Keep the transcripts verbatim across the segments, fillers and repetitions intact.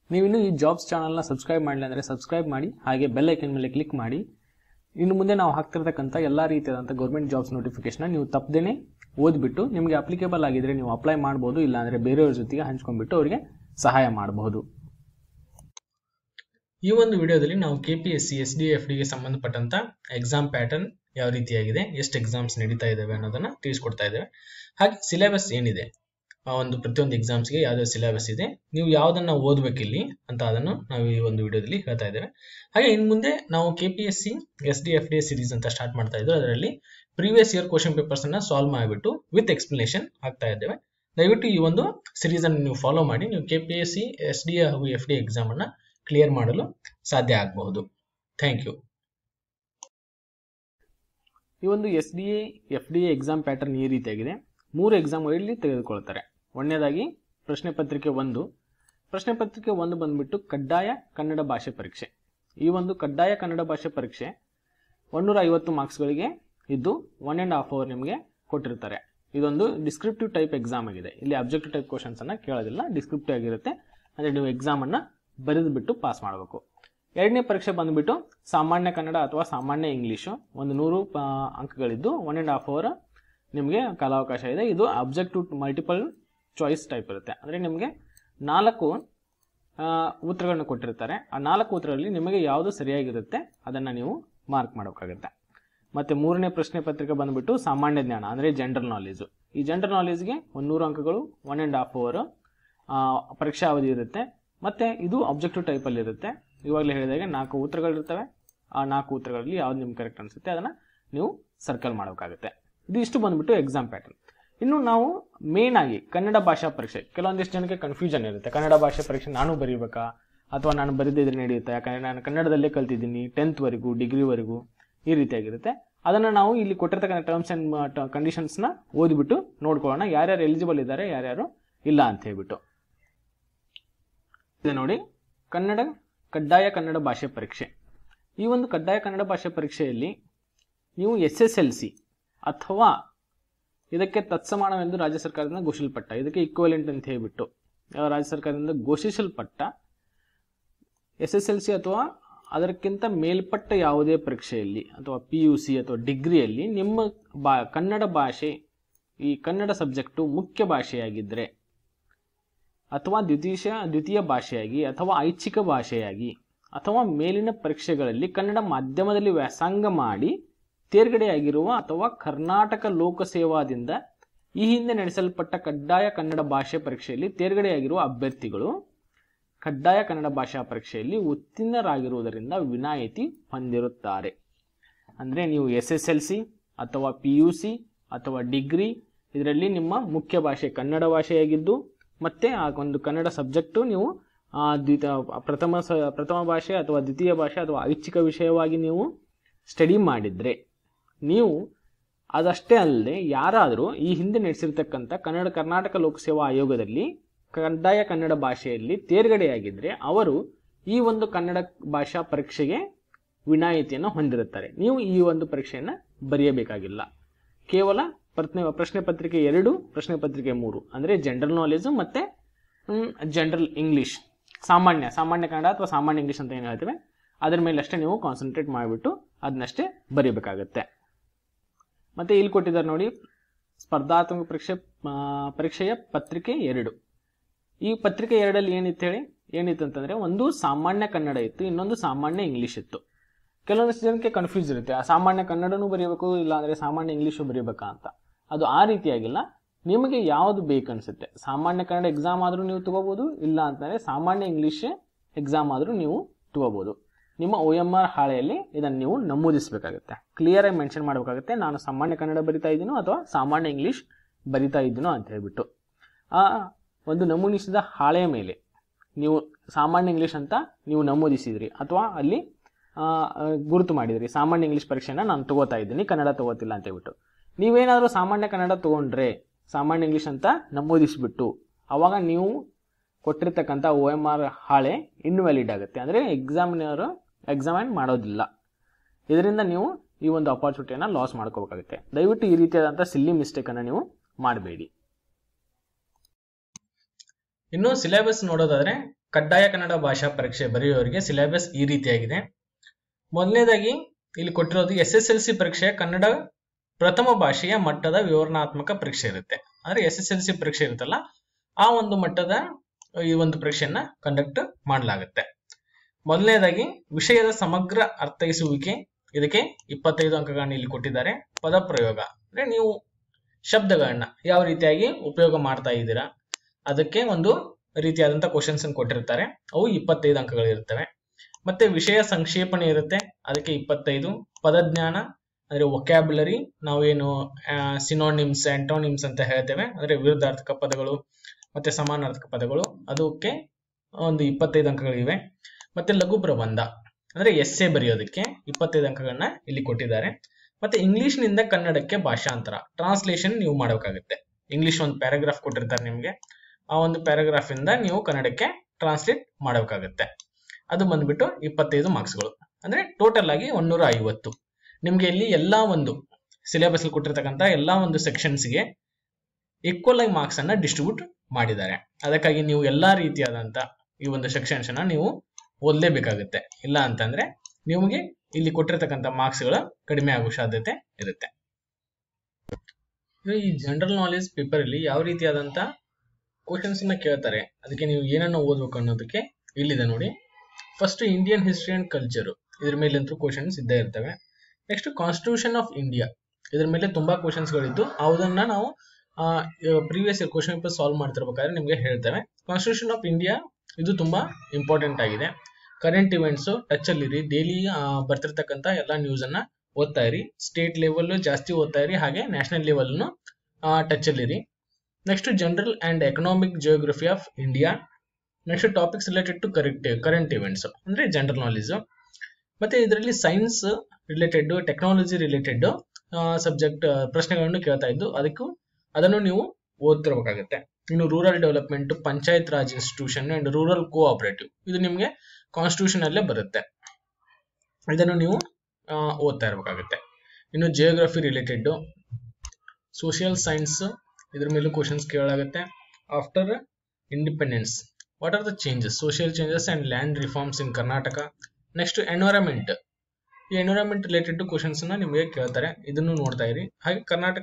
ನೀವಿನ್ನು ಈ ಜಾಬ್ಸ್ ಚಾನಲ್ನ ಸಬ್ಸ್ಕ್ರೈಬ್ ಮಾಡಿಲ್ಲ ಅಂದರೆ ಸಬ್ಸ್ಕ್ರೈಬ್ ಮಾಡಿ, ಹಾಗೆ ಬೆಲ್ ಐಕನ್ ಮೇಲೆ ಕ್ಲಿಕ್ ಮಾಡಿ. ಇನ್ನು ಮುಂದೆ ನಾವು ಹಾಕ್ತಿರ್ತಕ್ಕಂಥ ಎಲ್ಲ ರೀತಿಯಾದಂಥ ಗೌರ್ಮೆಂಟ್ ಜಾಬ್ಸ್ ನೋಟಿಫಿಕೇಶನ್ ನೀವು ತಪ್ಪದೇನೆ ಓದ್ಬಿಟ್ಟು ನಿಮಗೆ ಅಪ್ಲಿಕೇಬಲ್ ಆಗಿದ್ರೆ ನೀವು ಅಪ್ಲೈ ಮಾಡಬಹುದು, ಇಲ್ಲ ಅಂದರೆ ಬೇರೆಯವ್ರ ಜೊತೆಗೆ ಹಂಚ್ಕೊಂಡ್ಬಿಟ್ಟು ಅವರಿಗೆ ಸಹಾಯ ಮಾಡಬಹುದು. ಈ ಒಂದು ವಿಡಿಯೋದಲ್ಲಿ ನಾವು ಕೆಪಿಎಸ್ಸಿ ಎಸ್ ಡಿ ಎಫ್ ಡಿಗೆ ಸಂಬಂಧಪಟ್ಟಂತ ಎಕ್ಸಾಮ್ ಪ್ಯಾಟರ್ನ್ ಯಾವ ರೀತಿಯಾಗಿದೆ, ಎಷ್ಟು ಎಕ್ಸಾಮ್ಸ್ ನಡೀತಾ ಇದಾವೆ ಅನ್ನೋದನ್ನ ತಿಳಿಸ್ಕೊಡ್ತಾ ಇದ್ದೇವೆ. ಹಾಗೆ ಸಿಲೆಬಸ್ ಏನಿದೆ, ಆ ಒಂದು ಪ್ರತಿಯೊಂದು ಎಕ್ಸಾಮ್ಸ್ಗೆ ಯಾವ್ಯಾವ ಸಿಲೆಬಸ್ ಇದೆ, ನೀವು ಯಾವ್ದನ್ನ ಓದ್ಬೇಕಿಲ್ಲಿ ಅಂತ ಅದನ್ನು ನಾವು ಈ ಒಂದು ವಿಡಿಯೋದಲ್ಲಿ ಹೇಳ್ತಾ ಇದ್ದೇವೆ. ಹಾಗೆ ಇನ್ ಮುಂದೆ ನಾವು KPSC S D F D series ಅಂತ ಸ್ಟಾರ್ಟ್ ಮಾಡ್ತಾ ಇದ್ದೇವೆ. ಅದರಲ್ಲಿ ಪ್ರೀವಿಯಸ್ ಇಯರ್ ಕ್ವಶನ್ ಪೇಪರ್ಸ್ ಅನ್ನ ಸಾಲ್ವ್ ಮಾಡಿಬಿಟ್ಟು ವಿತ್ ಎಕ್ಸ್ಪ್ಲನೇಷನ್ ಆಗ್ತಾ ಇದ್ದೇವೆ. ದಯವಿಟ್ಟು ಈ ಒಂದು ಸಿರೀಸ್ ಅನ್ನು ನೀವು ಫಾಲೋ ಮಾಡಿ, ನೀವು ಕೆಪಿಎಸ್ಸಿ ಎಸ್ ಡಿ ಹಾಗೂ ಎಫ್ ಡಿ ಎಕ್ಸಾಮ್ ಅನ್ನ ಕ್ಲಿಯರ್ ಮಾಡಲು ಸಾಧ್ಯ ಆಗಬಹುದು. Thank you. ಈ ಒಂದು S D A F D exam pattern ಈ ರೀತಿಯಾಗಿದೆ. ಮೂರು ಎಕ್ಸಾಮ್ ಇಲ್ಲಿ ತೆಗೆದುಕೊಳ್ತಾರೆ. ಒಂದನೇದಾಗಿ ಪ್ರಶ್ನೆ ಪತ್ರಿಕೆ ಒಂದು. ಪ್ರಶ್ನೆ ಪತ್ರಿಕೆ ಒಂದು ಬಂದ್ಬಿಟ್ಟು ಕಡ್ಡಾಯ ಕನ್ನಡ ಭಾಷೆ ಪರೀಕ್ಷೆ. ಈ ಒಂದು ಕಡ್ಡಾಯ ಕನ್ನಡ ಭಾಷೆ ಪರೀಕ್ಷೆ ಒಂದೂರ ಐವತ್ತು ಮಾರ್ಕ್ಸ್ಗಳಿಗೆ ಇದ್ದು ಒನ್ ಆ್ಯಂಡ್ ಹಾಫ್ ಅವರ್ ನಿಮಗೆ ಕೊಟ್ಟಿರ್ತಾರೆ. ಇದೊಂದು ಡಿಸ್ಕ್ರಿಪ್ಟಿವ್ ಟೈಪ್ ಎಕ್ಸಾಮ್ ಆಗಿದೆ. ಇಲ್ಲಿ ಅಬ್ಜೆಕ್ಟಿವ್ ಟೈಪ್ ಕ್ವಶನ್ಸ್ ಅನ್ನ ಕೇಳೋದಿಲ್ಲ, ಡಿಸ್ಕ್ರಿಪ್ಟಿವ್ ಆಗಿರುತ್ತೆ. ಅಂದರೆ ನೀವು ಎಕ್ಸಾಮ್ ಅನ್ನ ಬರೆದು ಬಿಟ್ಟು ಪಾಸ್ ಮಾಡಬೇಕು. ಎರಡನೇ ಪರೀಕ್ಷೆ ಬಂದ್ಬಿಟ್ಟು ಸಾಮಾನ್ಯ ಕನ್ನಡ ಅಥವಾ ಸಾಮಾನ್ಯ ಇಂಗ್ಲೀಷು. ಒಂದು ನೂರು ಅಂಕಗಳಿದ್ದು ಒನ್ ಆ್ಯಂಡ್ ಹಾಫ್ ಅವರ್ ನಿಮಗೆ ಕಾಲಾವಕಾಶ ಇದೆ. ಇದು ಅಬ್ಜೆಕ್ಟಿವ್ ಮಲ್ಟಿಪಲ್ ಚಾಯ್ಸ್ ಟೈಪ್ ಇರುತ್ತೆ. ಅಂದರೆ ನಿಮಗೆ ನಾಲ್ಕು ಉತ್ತರಗಳನ್ನು ಕೊಟ್ಟಿರ್ತಾರೆ. ಆ ನಾಲ್ಕು ಉತ್ತರಗಳಲ್ಲಿ ನಿಮಗೆ ಯಾವುದು ಸರಿಯಾಗಿರುತ್ತೆ ಅದನ್ನು ನೀವು ಮಾರ್ಕ್ ಮಾಡಬೇಕಾಗುತ್ತೆ. ಮತ್ತು ಮೂರನೇ ಪ್ರಶ್ನೆ ಪತ್ರಿಕೆ ಬಂದ್ಬಿಟ್ಟು ಸಾಮಾನ್ಯ ಜ್ಞಾನ, ಅಂದರೆ ಜನರಲ್ ನಾಲೆಜು. ಈ ಜನರಲ್ ನಾಲೆಜ್ಗೆ ಒಂದು ನೂರು ಅಂಕಗಳು, ಒನ್ ಆ್ಯಂಡ್ ಹಾಫ್ ಅವರ್ ಪರೀಕ್ಷಾ ಅವಧಿ ಇರುತ್ತೆ. ಮತ್ತು ಇದು ಅಬ್ಜೆಕ್ಟಿವ್ ಟೈಪಲ್ಲಿ ಇರುತ್ತೆ. ಇವಾಗಲೇ ಹೇಳಿದಾಗೆ ನಾಲ್ಕು ಉತ್ತರಗಳಿರ್ತವೆ. ಆ ನಾಲ್ಕು ಉತ್ತರಗಳಲ್ಲಿ ಯಾವ್ದು ನಿಮ್ಗೆ ಕರೆಕ್ಟ್ ಅನಿಸುತ್ತೆ ಅದನ್ನು ನೀವು ಸರ್ಕಲ್ ಮಾಡಬೇಕಾಗುತ್ತೆ. ಇದು ಇಷ್ಟು ಬಂದ್ಬಿಟ್ಟು ಎಕ್ಸಾಮ್ ಪ್ಯಾಟರ್ನ್. ಇನ್ನು ನಾವು ಮೇನ್ ಆಗಿ ಕನ್ನಡ ಭಾಷಾ ಪರೀಕ್ಷೆ, ಕೆಲವೊಂದಿಷ್ಟು ಜನಕ್ಕೆ ಕನ್ಫ್ಯೂಷನ್ ಇರುತ್ತೆ. ಕನ್ನಡ ಭಾಷಾ ಪರೀಕ್ಷೆ ನಾನು ಬರೀಬೇಕಾ ಅಥವಾ ನಾನು ಬರೀದಿದ್ರೆ ನಡೆಯುತ್ತಾ? ಯಾಕಂದರೆ ನಾನು ಕನ್ನಡದಲ್ಲೇ ಕಲ್ತಿದ್ದೀನಿ ಟೆಂತ್ವರೆಗೂ, ಡಿಗ್ರಿವರೆಗೂ ಈ ರೀತಿಯಾಗಿರುತ್ತೆ. ಅದನ್ನು ನಾವು ಇಲ್ಲಿ ಕೊಟ್ಟಿರ್ತಕ್ಕಂಥ ಟರ್ಮ್ಸ್ ಆ್ಯಂಡ್ ಕಂಡೀಷನ್ಸ್ನ ಓದಿಬಿಟ್ಟು ನೋಡ್ಕೊಳ್ಳೋಣ, ಯಾರ್ಯಾರು ಎಲಿಜಿಬಲ್ ಇದ್ದಾರೆ, ಯಾರ್ಯಾರು ಇಲ್ಲ ಅಂತ ಹೇಳ್ಬಿಟ್ಟು. ಇದೆ ನೋಡಿ, ಕನ್ನಡ ಕಡ್ಡಾಯ ಕನ್ನಡ ಭಾಷೆ ಪರೀಕ್ಷೆ. ಈ ಒಂದು ಕಡ್ಡಾಯ ಕನ್ನಡ ಭಾಷೆ ಪರೀಕ್ಷೆಯಲ್ಲಿ ನೀವು ಎಸ್ ಎಸ್ ಎಲ್ ಸಿ ಅಥವಾ ಇದಕ್ಕೆ ತತ್ಸಮಾನವೆಂದು ರಾಜ್ಯ ಸರ್ಕಾರದಿಂದ ಘೋಷಿಸಲ್ಪಟ್ಟ, ಇದಕ್ಕೆ ಈಕ್ವಲೆಂಟ್ ಅಂತ ಹೇಳಿಬಿಟ್ಟು ರಾಜ್ಯ ಸರ್ಕಾರದಿಂದ ಘೋಷಿಸಲ್ಪಟ್ಟ ಎಸ್ ಎಸ್ ಎಲ್ ಸಿ ಅಥವಾ ಅದಕ್ಕಿಂತ ಮೇಲ್ಪಟ್ಟ ಯಾವುದೇ ಪರೀಕ್ಷೆಯಲ್ಲಿ ಅಥವಾ ಪಿ ಯು ಸಿ ಅಥವಾ ಡಿಗ್ರಿಯಲ್ಲಿ ನಿಮ್ಮ ಬಾ ಕನ್ನಡ ಭಾಷೆ, ಈ ಕನ್ನಡ ಸಬ್ಜೆಕ್ಟು ಮುಖ್ಯ ಭಾಷೆಯಾಗಿದ್ದರೆ ಅಥವಾ ದ್ವಿತೀಯ ದ್ವಿತೀಯ ಭಾಷೆಯಾಗಿ ಅಥವಾ ಐಚ್ಛಿಕ ಭಾಷೆಯಾಗಿ ಅಥವಾ ಮೇಲಿನ ಪರೀಕ್ಷೆಗಳಲ್ಲಿ ಕನ್ನಡ ಮಾಧ್ಯಮದಲ್ಲಿ ವ್ಯಾಸಂಗ ಮಾಡಿ ತೇರ್ಗಡೆಯಾಗಿರುವ ಅಥವಾ ಕರ್ನಾಟಕ ಲೋಕಸೇವಾದಿಂದ ಈ ಹಿಂದೆ ನಡೆಸಲ್ಪಟ್ಟ ಕಡ್ಡಾಯ ಕನ್ನಡ ಭಾಷೆ ಪರೀಕ್ಷೆಯಲ್ಲಿ ತೇರ್ಗಡೆಯಾಗಿರುವ ಅಭ್ಯರ್ಥಿಗಳು ಕಡ್ಡಾಯ ಕನ್ನಡ ಭಾಷಾ ಪರೀಕ್ಷೆಯಲ್ಲಿ ಉತ್ತೀರ್ಣರಾಗಿರುವುದರಿಂದ ವಿನಾಯಿತಿ ಹೊಂದಿರುತ್ತಾರೆ. ಅಂದರೆ ನೀವು ಎಸ್ ಎಸ್ ಎಲ್ ಸಿ ಅಥವಾ ಪಿ ಯು ಸಿ ಅಥವಾ ಡಿಗ್ರಿ ಇದರಲ್ಲಿ ನಿಮ್ಮ ಮುಖ್ಯ ಭಾಷೆ ಕನ್ನಡ ಭಾಷೆಯಾಗಿದ್ದು ಮತ್ತೆ ಆ ಒಂದು ಕನ್ನಡ ಸಬ್ಜೆಕ್ಟು ನೀವು ದ್ವಿತೀಯ ಪ್ರಥಮ ಸ ಪ್ರಥಮ ಭಾಷೆ ಅಥವಾ ದ್ವಿತೀಯ ಭಾಷೆ ಅಥವಾ ಐಚ್ಛಿಕ ವಿಷಯವಾಗಿ ನೀವು ಸ್ಟಡಿ ಮಾಡಿದರೆ, ನೀವು ಅದಷ್ಟೇ ಅಲ್ಲದೆ ಯಾರಾದರೂ ಈ ಹಿಂದೆ ನಡೆಸಿರ್ತಕ್ಕಂಥ ಕನ್ನಡ ಕರ್ನಾಟಕ ಲೋಕಸೇವಾ ಆಯೋಗದಲ್ಲಿ ಕಡ್ಡಾಯ ಕನ್ನಡ ಭಾಷೆಯಲ್ಲಿ ತೇರ್ಗಡೆಯಾಗಿದ್ದರೆ ಅವರು ಈ ಒಂದು ಕನ್ನಡ ಭಾಷಾ ಪರೀಕ್ಷೆಗೆ ವಿನಾಯಿತಿಯನ್ನು ಹೊಂದಿರುತ್ತಾರೆ. ನೀವು ಈ ಒಂದು ಪರೀಕ್ಷೆಯನ್ನು ಬರೆಯಬೇಕಾಗಿಲ್ಲ. ಕೇವಲ ಪ್ರಶ್ನೆ ಪ್ರಶ್ನೆ ಪತ್ರಿಕೆ ಎರಡು, ಪ್ರಶ್ನೆ ಪತ್ರಿಕೆ ಮೂರು ಅಂದರೆ ಜನರಲ್ ನಾಲೆಜು ಮತ್ತು ಜನರಲ್ ಇಂಗ್ಲೀಷ್, ಸಾಮಾನ್ಯ ಸಾಮಾನ್ಯ ಕನ್ನಡ ಅಥವಾ ಸಾಮಾನ್ಯ ಇಂಗ್ಲೀಷ್ ಅಂತ ಏನು ಹೇಳ್ತೇವೆ ಅದ್ರ ಮೇಲೆ ಅಷ್ಟೇ ನೀವು ಕಾನ್ಸಂಟ್ರೇಟ್ ಮಾಡಿಬಿಟ್ಟು ಅದನ್ನಷ್ಟೇ ಬರೀಬೇಕಾಗತ್ತೆ. ಮತ್ತು ಇಲ್ಲಿ ಕೊಟ್ಟಿದ್ದಾರೆ ನೋಡಿ, ಸ್ಪರ್ಧಾತ್ಮಕ ಪರೀಕ್ಷೆ ಪರೀಕ್ಷೆಯ ಪತ್ರಿಕೆ ಎರಡು. ಈ ಪತ್ರಿಕೆ ಎರಡಲ್ಲಿ ಏನಿತ್ತು ಹೇಳಿ ಏನಿತ್ತು ಅಂತಂದರೆ ಒಂದು ಸಾಮಾನ್ಯ ಕನ್ನಡ ಇತ್ತು, ಇನ್ನೊಂದು ಸಾಮಾನ್ಯ ಇಂಗ್ಲೀಷ್ ಇತ್ತು. ಕೆಲವೊಂದಿಷ್ಟು ಜನಕ್ಕೆ ಕನ್ಫ್ಯೂಸ್ ಇರುತ್ತೆ, ಆ ಸಾಮಾನ್ಯ ಕನ್ನಡನೂ ಬರೀಬೇಕು ಇಲ್ಲ ಅಂದರೆ ಸಾಮಾನ್ಯ ಇಂಗ್ಲೀಷು ಬರೀಬೇಕಾ ಅಂತ. ಅದು ಆ ರೀತಿಯಾಗಿಲ್ಲ, ನಿಮಗೆ ಯಾವುದು ಬೇಕನ್ಸುತ್ತೆ. ಸಾಮಾನ್ಯ ಕನ್ನಡ ಎಕ್ಸಾಮ್ ಆದರೂ ನೀವು ತಗೋಬೋದು, ಇಲ್ಲ ಅಂತಂದರೆ ಸಾಮಾನ್ಯ ಇಂಗ್ಲೀಷ್ ಎಕ್ಸಾಮ್ ಆದರೂ ನೀವು ತಗೋಬೋದು. ನಿಮ್ಮ ಒ ಎಮ್ ಆರ್ ಹಾಳೆಯಲ್ಲಿ ಇದನ್ನು ನೀವು ನಮೂದಿಸಬೇಕಾಗುತ್ತೆ, ಕ್ಲಿಯರಾಗಿ ಮೆನ್ಷನ್ ಮಾಡಬೇಕಾಗುತ್ತೆ, ನಾನು ಸಾಮಾನ್ಯ ಕನ್ನಡ ಬರಿತಾ ಇದ್ದೀನೋ ಅಥವಾ ಸಾಮಾನ್ಯ ಇಂಗ್ಲೀಷ್ ಬರಿತಾ ಇದ್ದೀನೋ ಅಂತ ಹೇಳ್ಬಿಟ್ಟು. ಆ ಒಂದು ನಮೂದಿಸಿದ ಹಾಳೆಯ ಮೇಲೆ ನೀವು ಸಾಮಾನ್ಯ ಇಂಗ್ಲೀಷ್ ಅಂತ ನೀವು ನಮೂದಿಸಿದ್ರಿ ಅಥವಾ ಅಲ್ಲಿ ಗುರುತು ಮಾಡಿದ್ರಿ, ಸಾಮಾನ್ಯ ಇಂಗ್ಲೀಷ್ ಪರೀಕ್ಷೆನ ನಾನು ತಗೋತಾ ಇದ್ದೀನಿ, ಕನ್ನಡ ತಗೋತಿಲ್ಲ ಅಂತ ಹೇಳ್ಬಿಟ್ಟು. ನೀವೇನಾದರೂ ಸಾಮಾನ್ಯ ಕನ್ನಡ ತೊಗೊಂಡ್ರೆ ಸಾಮಾನ್ಯ ಇಂಗ್ಲೀಷ್ ಅಂತ ನಮೂದಿಸಿಬಿಟ್ಟು ಆವಾಗ ನೀವು ಕೊಟ್ಟಿರ್ತಕ್ಕಂಥ ಒ ಎಮ್ ಆರ್ ಹಾಳೆ ಇನ್ವ್ಯಾಲಿಡ್ ಆಗುತ್ತೆ, ಅಂದರೆ ಎಕ್ಸಾಮಿನರು ಎಕ್ಸಾಮಿನ್ ಮಾಡೋದಿಲ್ಲ. ಇದರಿಂದ ನೀವು ಈ ಒಂದು ಅಪಾರ್ಚುನಿಟಿಯನ್ನು ಲಾಸ್ ಮಾಡ್ಕೋಬೇಕಾಗುತ್ತೆ. ದಯವಿಟ್ಟು ಈ ರೀತಿಯಾದಂಥ ಸಿಲ್ಲಿ ಮಿಸ್ಟೇಕನ್ನು ನೀವು ಮಾಡಬೇಡಿ. ಇನ್ನು ಸಿಲೆಬಸ್ ನೋಡೋದಾದ್ರೆ ಕಡ್ಡಾಯ ಕನ್ನಡ ಭಾಷಾ ಪರೀಕ್ಷೆ ಬರೆಯುವವರಿಗೆ ಸಿಲೆಬಸ್ ಈ ರೀತಿಯಾಗಿದೆ. ಮೊದಲನೇದಾಗಿ ಇಲ್ಲಿ ಕೊಟ್ಟಿರೋದು ಎಸ್ ಎಸ್ ಎಲ್ ಸಿ ಪರೀಕ್ಷೆ ಕನ್ನಡ ಪ್ರಥಮ ಭಾಷೆಯ ಮಟ್ಟದ ವಿವರಣಾತ್ಮಕ ಪರೀಕ್ಷೆ ಇರುತ್ತೆ. ಅಂದ್ರೆ ಎಸ್ ಎಸ್ ಎಲ್ ಸಿ ಪರೀಕ್ಷೆ ಇರುತ್ತಲ್ಲ ಆ ಒಂದು ಮಟ್ಟದ ಈ ಒಂದು ಪರೀಕ್ಷೆಯನ್ನ ಕಂಡಕ್ಟ್ ಮಾಡಲಾಗುತ್ತೆ. ಮೊದಲನೇದಾಗಿ ವಿಷಯದ ಸಮಗ್ರ ಅರ್ಥೈಸುವಿಕೆ, ಇದಕ್ಕೆ ಇಪ್ಪತ್ತೈದು ಅಂಕಗಳನ್ನ ಇಲ್ಲಿ ಕೊಟ್ಟಿದ್ದಾರೆ. ಪದ ಪ್ರಯೋಗ ಅಂದ್ರೆ ನೀವು ಶಬ್ದಗಳನ್ನ ಯಾವ ರೀತಿಯಾಗಿ ಉಪಯೋಗ ಮಾಡ್ತಾ ಇದ್ದೀರಾ ಅದಕ್ಕೆ ಒಂದು ರೀತಿಯಾದಂತ ಕ್ವಶನ್ಸ್ ಕೊಟ್ಟಿರ್ತಾರೆ, ಅವು ಇಪ್ಪತ್ತೈದು ಅಂಕಗಳಿರ್ತವೆ. ಮತ್ತೆ ವಿಷಯ ಸಂಕ್ಷೇಪಣೆ ಇರುತ್ತೆ, ಅದಕ್ಕೆ ಇಪ್ಪತ್ತೈದು. ಪದಜ್ಞಾನ ಅಂದ್ರೆ ವೊಕ್ಯಾಬ್ಯುಲರಿ, ನಾವೇನು ಸಿನೋನಿಮ್ಸ್ ಆಂಟೋನಿಮ್ಸ್ ಅಂತ ಹೇಳ್ತೇವೆ, ಅಂದ್ರೆ ವಿರುದ್ಧಾರ್ಥಕ ಪದಗಳು ಮತ್ತೆ ಸಮಾನಾರ್ಥಕ ಪದಗಳು, ಅದಕ್ಕೆ ಒಂದು ಇಪ್ಪತ್ತೈದು ಅಂಕಗಳಿವೆ. ಮತ್ತೆ ಲಘು ಪ್ರಬಂಧ ಅಂದ್ರೆ ಎಸ್ಸೆ ಬರೆಯೋದಕ್ಕೆ ಇಪ್ಪತ್ತೈದು ಅಂಕಗಳನ್ನ ಇಲ್ಲಿ ಕೊಟ್ಟಿದ್ದಾರೆ. ಮತ್ತೆ ಇಂಗ್ಲಿಷ್ ನಿಂದ ಕನ್ನಡಕ್ಕೆ ಭಾಷಾಂತರ ಟ್ರಾನ್ಸ್ಲೇಷನ್ ನೀವು ಮಾಡಬೇಕಾಗುತ್ತೆ. ಇಂಗ್ಲಿಷ್ ಒಂದು ಪ್ಯಾರಾಗ್ರಾಫ್ ಕೊಟ್ಟಿರ್ತಾರೆ ನಿಮ್ಗೆ, ಆ ಒಂದು ಪ್ಯಾರಾಗ್ರಾಫ್ ಇಂದ ನೀವು ಕನ್ನಡಕ್ಕೆ ಟ್ರಾನ್ಸ್ಲೇಟ್ ಮಾಡಬೇಕಾಗುತ್ತೆ. ಅದು ಬಂದ್ಬಿಟ್ಟು ಇಪ್ಪತ್ತೈದು ಮಾರ್ಕ್ಸ್ಗಳು, ಅಂದ್ರೆ ಟೋಟಲ್ ಆಗಿ ಒಂದೂರ ಐವತ್ತು. ನಿಮ್ಗೆ ಇಲ್ಲಿ ಎಲ್ಲಾ ಒಂದು ಸಿಲೆಬಸ್ ಅಲ್ಲಿ ಕೊಟ್ಟಿರ್ತಕ್ಕಂಥ ಎಲ್ಲಾ ಒಂದು ಸೆಕ್ಷನ್ಸ್ಗೆ ಈಕ್ವಲ್ ಆಗಿ ಮಾರ್ಕ್ಸ್ ಅನ್ನ ಡಿಸ್ಟ್ರಿಬ್ಯೂಟ್ ಮಾಡಿದ್ದಾರೆ. ಅದಕ್ಕಾಗಿ ನೀವು ಎಲ್ಲಾ ರೀತಿಯಾದಂತ ಈ ಒಂದು ಸೆಕ್ಷನ್ಸ್ ಅನ್ನ ನೀವು ಓದಲೇಬೇಕಾಗುತ್ತೆ. ಇಲ್ಲ ಅಂತಂದ್ರೆ ನಿಮಗೆ ಇಲ್ಲಿ ಕೊಟ್ಟಿರ್ತಕ್ಕಂಥ ಮಾರ್ಕ್ಸ್ ಗಳು ಕಡಿಮೆ ಆಗುವ ಸಾಧ್ಯತೆ ಇರುತ್ತೆ. ಈ ಜನರಲ್ ನಾಲೆಜ್ ಪೇಪರ್ ಅಲ್ಲಿ ಯಾವ ರೀತಿಯಾದಂತ ಕ್ವಶನ್ಸ್ ನ ಕೇಳ್ತಾರೆ, ಅದಕ್ಕೆ ನೀವು ಏನನ್ನ ಓದಬೇಕು ಅನ್ನೋದಕ್ಕೆ ಇಲ್ಲಿದೆ ನೋಡಿ. First Indian history and culture, ಇದ್ರ ಮೇಲೆ ಅಂತೂ ಕ್ವಶನ್ಸ್ ಇದ್ದೇ ಇರ್ತವೆ. ನೆಕ್ಸ್ಟ್ ಕಾನ್ಸ್ಟಿಟ್ಯೂಷನ್ ಆಫ್ ಇಂಡಿಯಾ, ಇದ್ರ ಮೇಲೆ ತುಂಬಾ ಕ್ವಶನ್ಸ್ ಗಳಿದ್ದು ಅದನ್ನ ನಾವು previous year question paper solve ಮಾಡ್ತಿರ್ಬೇಕಾದ್ರೆ ನಿಮ್ಗೆ ಹೇಳ್ತೇವೆ. ಕಾನ್ಸ್ಟಿಟ್ಯೂಷನ್ ಆಫ್ ಇಂಡಿಯಾ ಇದು ತುಂಬಾ ಇಂಪಾರ್ಟೆಂಟ್ ಆಗಿದೆ. ಕರೆಂಟ್ ಇವೆಂಟ್ಸ್ ಟಚ್ ಅಲ್ಲಿ ಇರಿ, ಡೈಲಿ ಬರ್ತಿರ್ತಕ್ಕಂಥ ಎಲ್ಲಾ ನ್ಯೂಸ್ ಅನ್ನ ಓದ್ತಾ ಇರಿ. ಸ್ಟೇಟ್ ಲೆವೆಲ್ ಜಾಸ್ತಿ ಓದ್ತಾ ಇರಿ, ಹಾಗೆ ನ್ಯಾಷನಲ್ ಲೆವೆಲ್ ಟಚ್ ಅಲ್ಲಿ ಇರಿ. Next general and economic geography of India. Next topics related to current current events ಅಂದ್ರೆ ಜನರಲ್ ನಾಲೆಜ್. ಮತ್ತೆ ಇದರಲ್ಲಿ science related, technology related subject ಪ್ರಶ್ನೆಗಳನ್ನು ಕೇಳ್ತಾ ಇದ್ದು, ಅದಕ್ಕೂ ಅದನ್ನು ನೀವು ಓದ್ತಿರ್ಬೇಕಾಗುತ್ತೆ. ಇನ್ನು rural development, panchayat raj institution and rural cooperative, ಇದು ನಿಮ್ಗೆ ಕಾನ್ಸ್ಟಿಟ್ಯೂಷನ್ ಅಲ್ಲೇ ಬರುತ್ತೆ, ಇದನ್ನು ನೀವು ಓದ್ತಾ ಇರಬೇಕಾಗುತ್ತೆ. ಇನ್ನು ಜಿಯೋಗ್ರಫಿ ರಿಲೇಟೆಡ್, ಸೋಷಿಯಲ್ ಸೈನ್ಸ್, ಇದ್ರ ಮೇಲೂ ಕ್ವಶನ್ಸ್ ಕೇಳಾಗುತ್ತೆ. After independence what are the changes, social changes and land reforms in Karnataka. Next environment, ಈ ಎನ್ವೈರನ್ಮೆಂಟ್ ರಿಲೇಟೆಡ್ ಕ್ವಶನ್ಸ್ ನ ನಿಮಗೆ ಕೇಳ್ತಾರೆ, ಇದನ್ನು ನೋಡ್ತಾ ಇರಿ. ಹಾಗೆ Karnataka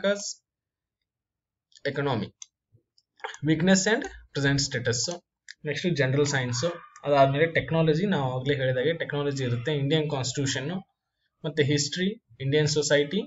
economy, weakness and present status. Next general science, ಅದಾದ್ಮೇಲೆ ಟೆಕ್ನಾಲಜಿ, ನಾವು ಆಗ್ಲೇ ಹೇಳಿದಾಗೆ ಟೆಕ್ನಾಲಜಿ ಇರುತ್ತೆ. ಇಂಡಿಯನ್ ಕಾನ್ಸ್ಟಿಟ್ಯೂಷನ್, ಮತ್ತೆ ಹಿಸ್ಟ್ರಿ, ಇಂಡಿಯನ್ ಸೊಸೈಟಿ.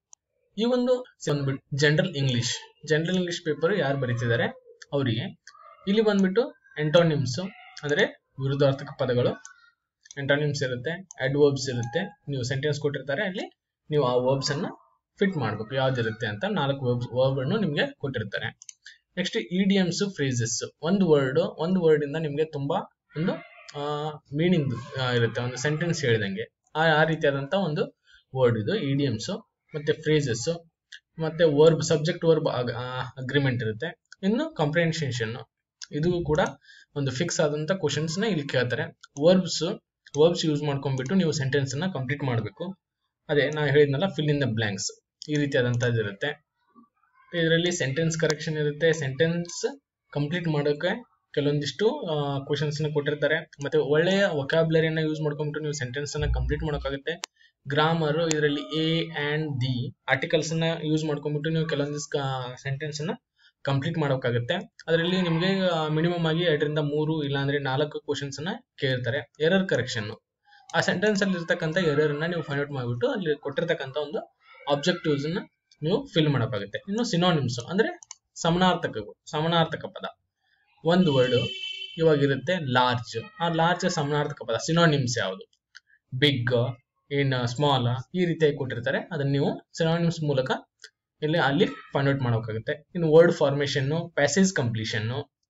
ಈ ಒಂದು ಬಂದ್ಬಿಟ್ಟು general English, general English paper ಯಾರು ಬರೀತಿದ್ದಾರೆ ಅವರಿಗೆ ಇಲ್ಲಿ ಬಂದ್ಬಿಟ್ಟು ಎಂಟೋನಿಮ್ಸ್ ಅಂದ್ರೆ ವಿರುದ್ಧಾರ್ಥಕ ಪದಗಳು, ಎಂಟೋನಿಮ್ಸ್ ಇರುತ್ತೆ, ಅಡ್ವರ್ಬ್ಸ್ ಇರುತ್ತೆ. ನೀವು ಸೆಂಟೆನ್ಸ್ ಕೊಟ್ಟಿರ್ತಾರೆ, ಅಲ್ಲಿ ನೀವು ಆ ವರ್ಬ್ಸ್ ಅನ್ನ ಫಿಟ್ ಮಾಡ್ಬೇಕು ಯಾವ್ದಿರುತ್ತೆ ಅಂತ. ನಾಲ್ಕು ವರ್ಬ್ಸ್ ವರ್ಬ್ ಅನ್ನು ನಿಮ್ಗೆ ಕೊಟ್ಟಿರ್ತಾರೆ. ನೆಕ್ಸ್ಟ್ ಇಡಿಯಮ್ಸ್, ಫ್ರೇಸಸ್, ಒಂದು ವರ್ಡ್ ಒಂದು ವರ್ಡ್ ಇಂದ ನಿಮ್ಗೆ ತುಂಬಾ ಒಂದು ಮೀನಿಂಗ್ ಇರುತ್ತೆ, ಒಂದು ಸೆಂಟೆನ್ಸ್ ಹೇಳಿದಂಗೆ ಆ ಆ ರೀತಿಯಾದಂತ ಒಂದು ವರ್ಡ್ ಇದು ಇಡಿಯಮ್ಸ್. ಮತ್ತೆ ಫ್ರೇಸಸ್, ಮತ್ತೆ ವರ್ಬ್, ಸಬ್ಜೆಕ್ಟ್ ವರ್ಬ್ ಅಗ್ರಿಮೆಂಟ್ ಇರುತ್ತೆ. ಇನ್ನು ಕಾಂಪ್ರಿಹೆನ್ಷನ್, ಇದು ಕೂಡ ಒಂದು ಫಿಕ್ಸ್ ಆದಂತ ಕ್ವಶನ್ಸ್ ನ ಇಲ್ಲಿ ಕೇಳ್ತಾರೆ. ವರ್ಬ್ಸ್ ವರ್ಬ್ಸ್ ಯೂಸ್ ಮಾಡ್ಕೊಂಡ್ಬಿಟ್ಟು ನೀವು ಸೆಂಟೆನ್ಸ್ ಅನ್ನ ಕಂಪ್ಲೀಟ್ ಮಾಡಬೇಕು. ಅದೇ ನಾ ಹೇಳಿದ್ನಲ್ಲ, ಫಿಲ್ ಇನ್ ದ ಬ್ಲಾಂಕ್ಸ್, ಈ ರೀತಿಯಾದಂತದ್ದು ಇರುತ್ತೆ. ಇದರಲ್ಲಿ ಸೆಂಟೆನ್ಸ್ ಕರೆಕ್ಷನ್ ಇರುತ್ತೆ. ಸೆಂಟೆನ್ಸ್ ಕಂಪ್ಲೀಟ್ ಮಾಡೋಕೆ ಕೆಲವೊಂದಿಷ್ಟು ಕ್ವಶನ್ಸ್ ನ ಕೊಟ್ಟಿರ್ತಾರೆ. ಮತ್ತೆ ಒಳ್ಳೆಯ ವೊಕ್ಯಾಬ್ಯುಲರಿಯನ್ನ ಯೂಸ್ ಮಾಡ್ಕೊಂಡ್ಬಿಟ್ಟು ನೀವು ಸೆಂಟೆನ್ಸ್ ಅನ್ನ ಕಂಪ್ಲೀಟ್ ಮಾಡೋಕ್ಕಾಗುತ್ತೆ. ಗ್ರಾಮರ್, ಇದರಲ್ಲಿ ಎ ಅಂಡ್ ದಿ ಆರ್ಟಿಕಲ್ಸ್ ಅನ್ನ ಯೂಸ್ ಮಾಡ್ಕೊಂಡ್ಬಿಟ್ಟು ನೀವು ಕೆಲವೊಂದಿಷ್ಟು ಸೆಂಟೆನ್ಸ್ ಅನ್ನ ಕಂಪ್ಲೀಟ್ ಮಾಡೋಕ್ಕಾಗುತ್ತೆ. ಅದರಲ್ಲಿ ನಿಮ್ಗೆ ಮಿನಿಮಮ್ ಆಗಿ ಎರಡರಿಂದ ಮೂರು ಇಲ್ಲಾಂದ್ರೆ ನಾಲ್ಕು ಕ್ವಶನ್ಸ್ ಅನ್ನ ಕೇಳ್ತಾರೆ. ಎರರ್ ಕರೆಕ್ಷನ್, ಆ ಸೆಂಟೆನ್ಸ್ ಅಲ್ಲಿ ಇರ್ತಕ್ಕಂಥ ಎರರ್ ಅನ್ನ ನೀವು ಫೈಂಡ್ ಔಟ್ ಮಾಡ್ಬಿಟ್ಟು ಅಲ್ಲಿ ಕೊಟ್ಟಿರ್ತಕ್ಕಂಥ ಒಂದು ಆಬ್ಜೆಕ್ಟಿವ್ಸ್ ಅನ್ನ ನೀವು ಫಿಲ್ ಮಾಡೋಕ್ಕಾಗುತ್ತೆ. ಇನ್ನು ಸಿನೋನಿಮ್ಸ್ ಅಂದ್ರೆ ಸಮಾನಾರ್ಥಕ ಸಮಾನಾರ್ಥಕ ಪದ, ಒಂದು ವರ್ಡ್ ಇವಾಗಿರುತ್ತೆ ಲಾರ್ಜ್, ಆ ಲಾರ್ಜ್ ಸಮಾನಾರ್ಥಕ ಪದ ಸಿನೋನಿಮ್ಸ್ ಯಾವುದು, ಬಿಗ್, ಇನ್ ಸ್ಮಾಲ್, ಈ ರೀತಿಯಾಗಿ ಕೊಟ್ಟಿರ್ತಾರೆ. ಅದನ್ನ ನೀವು ಸಿನೋನಿಮ್ಸ್ ಮೂಲಕ ಇಲ್ಲಿ ಅಲ್ಲಿ ಫೈಂಡ್ ಔಟ್ ಮಾಡೋಕ್ಕಾಗುತ್ತೆ. ಇನ್ನು ವರ್ಡ್ ಫಾರ್ಮೇಶನ್, ಪ್ಯಾಸೇಜ್ ಕಂಪ್ಲೀಷನ್,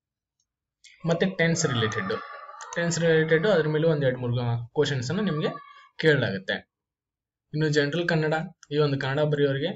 ಮತ್ತೆ ಟೆನ್ಸ್ ರಿಲೇಟೆಡ್ ಟೆನ್ಸ್ ರಿಲೇಟೆಡ್ ಅದ್ರ ಮೇಲೆ ಒಂದ್ ಎರಡು ಮೂರು ಕ್ವಶನ್ಸ್ ಅನ್ನು ನಿಮ್ಗೆ ಕೇಳಲಾಗುತ್ತೆ. ಇನ್ನು ಜನರಲ್ ಕನ್ನಡ, ಈ ಒಂದು ಕನ್ನಡ ಬರೆಯೋರಿಗೆ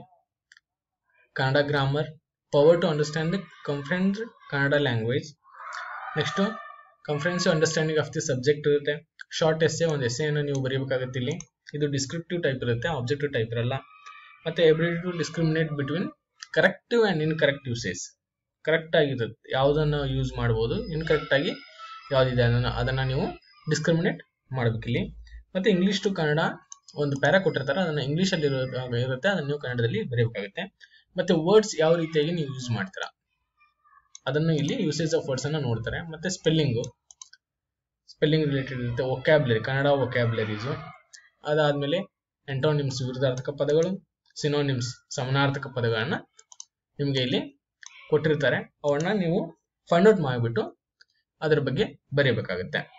Kannada grammar, power to understand the comprehend Kannada language. Next comprehensive understanding of the subject ಇರುತ್ತೆ. ಶಾರ್ಟ್ ಎಸ್ಸೆ, ಒಂದು ಎಸ್ಸೆಯನ್ನು ನೀವು ಬರೀಬೇಕಾಗುತ್ತೆ. ಇಲ್ಲಿ ಇದು ಡಿಸ್ಕ್ರಿಪ್ಟಿವ್ ಟೈಪ್ ಇರುತ್ತೆ, ಆಬ್ಜೆಕ್ಟಿವ್ ಟೈಪ್ ಇರಲ್ಲ. ಮತ್ತೆ ability to discriminate between corrective and incorrect usage, correct ಆಗಿರುತ್ತೆ ಯಾವುದನ್ನ ಯೂಸ್ ಮಾಡ್ಬೋದು, ಇನ್ಕರೆಕ್ಟ್ ಆಗಿ ಯಾವ್ದಿದೆ ಅದನ್ನ ಅದನ್ನ ನೀವು ಡಿಸ್ಕ್ರಿಮಿನೇಟ್ ಮಾಡ್ಬೇಕಿಲ್ಲಿ. ಮತ್ತೆ ಇಂಗ್ಲಿಷ್ ಟು ಕನ್ನಡ ಒಂದು ಪ್ಯಾರಾ ಕೊಟ್ಟಿರ್ತಾರೆ, ಅದನ್ನ ಇಂಗ್ಲಿಷ್ ಅಲ್ಲಿ ಇರುತ್ತೆ, ಅದನ್ನ ನೀವು ಕನ್ನಡದಲ್ಲಿ ಬರೆಯಬೇಕಾಗುತ್ತೆ. ಮತ್ತೆ ವರ್ಡ್ಸ್ ಯಾವ ರೀತಿಯಾಗಿ ನೀವು ಯೂಸ್ ಮಾಡ್ತೀರಾ ಅದನ್ನು ಇಲ್ಲಿ ಯೂಸೇಜ್ ಆಫ್ ವರ್ಡ್ಸ್ ಅನ್ನ ನೋಡ್ತಾರೆ. ಮತ್ತೆ ಸ್ಪೆಲ್ಲಿಂಗು ಸ್ಪೆಲ್ಲಿಂಗ್ ರಿಲೇಟೆಡ್ ಇರುತ್ತೆ. ವೊಕ್ಯಾಬ್ಲರಿ ಕನ್ನಡ ವೊಕ್ಯಾಬ್ಲರೀಸು, ಅದಾದ್ಮೇಲೆ ಎಂಟೋನಿಮ್ಸ್ ವಿರುದ್ಧಾರ್ಥಕ ಪದಗಳು, ಸಿನೋನಿಮ್ಸ್ ಸಮಾನಾರ್ಥಕ ಪದಗಳನ್ನ ನಿಮ್ಗೆ ಇಲ್ಲಿ ಕೊಟ್ಟಿರ್ತಾರೆ. ಅವನ್ನ ನೀವು ಫೈಂಡ್ ಔಟ್ ಮಾಡಿಬಿಟ್ಟು ಅದ್ರ ಬಗ್ಗೆ ಬರೆಯಬೇಕಾಗುತ್ತೆ.